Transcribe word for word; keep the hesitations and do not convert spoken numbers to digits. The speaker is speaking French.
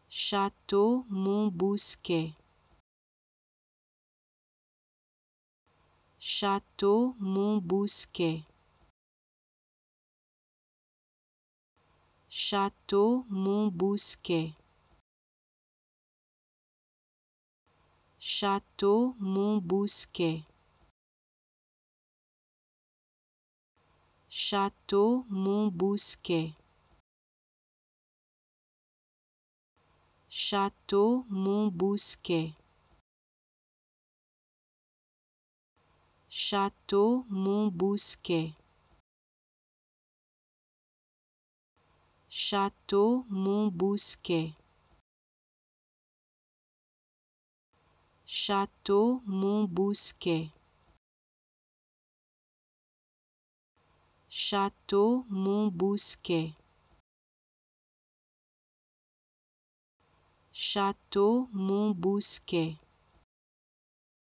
Château Montbousquet. Château Montbousquet. Château Montbousquet. Château Montbousquet. Château Montbousquet. Château Montbousquet. Château Montbousquet. Château Montbousquet. Château Montbousquet. Château Montbousquet. Château Montbousquet.